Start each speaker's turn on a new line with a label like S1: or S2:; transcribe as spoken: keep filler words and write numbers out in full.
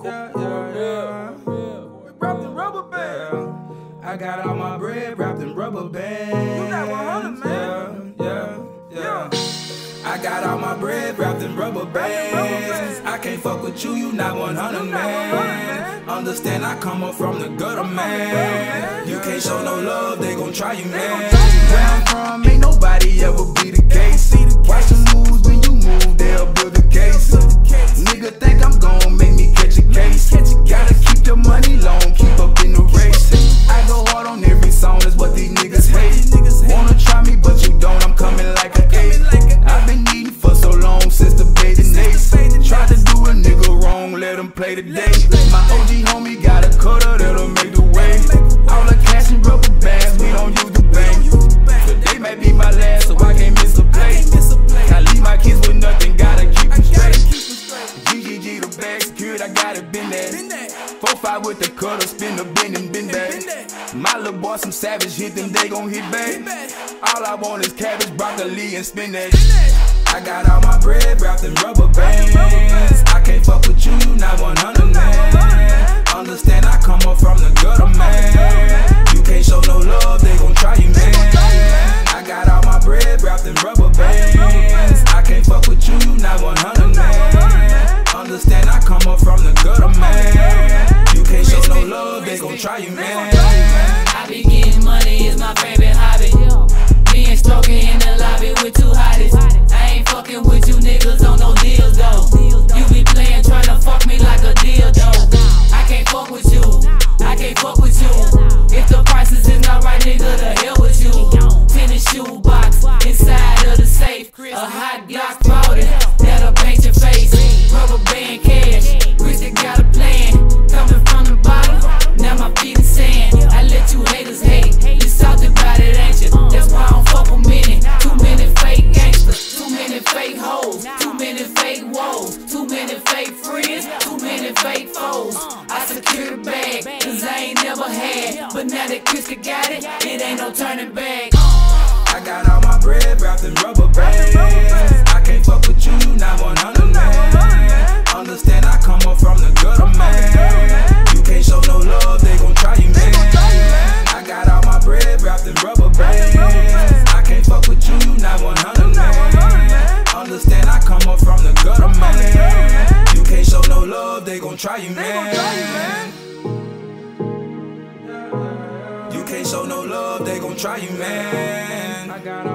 S1: Yeah, yeah, yeah. We wrapped in rubber bands. I got all my bread wrapped in rubber bands.
S2: You got one hundred, man.
S1: Yeah, yeah, yeah. I got all my bread wrapped in rubber bands. I can't fuck with you, you not one hundred, man. Understand I come up from the gutter, man. You can't show no love, they gon' try you, man. Where I'm from, ain't nobody ever be the case. Watch the moves when you move, they'll build a case. Nigga think I'm gon' make me catch a case. Gotta keep your money long, keep up in the race. I go hard on every song, that's what these niggas hate. Wanna try me, but you don't, I'm coming like a eight. I've been eating for so long, since the bathing days. Tried to do a nigga wrong, let him play today. My O G homie got a cutter that'll make the way. All the cash and rubber bands, we don't use the bank. Today might be my last, so I can't miss a play. I leave my kids with nothing, gotta keep them straight. G G G the bag secured, I got it, been there. four five with the cutter, spin the bend and bend back. My little boy some savage, hit them, they gon' hit back. All I want is cabbage, broccoli, and spinach. I got all my bread wrapped in rubber bands. I can't fuck with you, you not one hundred, man. Understand I come up from the gutter, man. You can't show no love, they gon' try you, man. I got all my bread wrapped in rubber bands. I can't fuck with you, you not one hundred, man. Understand I come up from the gutter, man. You can't show no love, they gon' try you, man.
S3: I be getting money, is my favorite hobby. Being stroking in the lobby with two hotties. I ain't fucking with you niggas on no deals though. You be playing tryna fuck me like a dildo. I can't fuck with you, I can't fuck with you. If the prices is not right, nigga, the hell with you. Tennis shoe box inside of the safe. A hot Glock crowded, that'll paint your face. Rubber band cash, Richard got a plan. Coming from the bottom, now my feet in sand. I let you haters hate, you salty about it, ain't you? That's why I don't fuck with many. Too many fake gangsters, too many fake hoes, too many fake woes, too many fake friends, too many fake foes. I secure the bag, cause I ain't never had. But now that Krista got it, it ain't no turning back.
S1: I got all my bread wrapped in rubber bands. I can't fuck with you, you not one hundred, man. Understand I come up from the gutter, man. You can't show no love, they gon' try you, man. I got all my bread wrapped in rubber bands. I can't fuck with you, you not one hundred, man. Understand I come up from the gutter, man. You can't show no love, they gon' try you, man. You can't show no love, they gon' try you, man. I got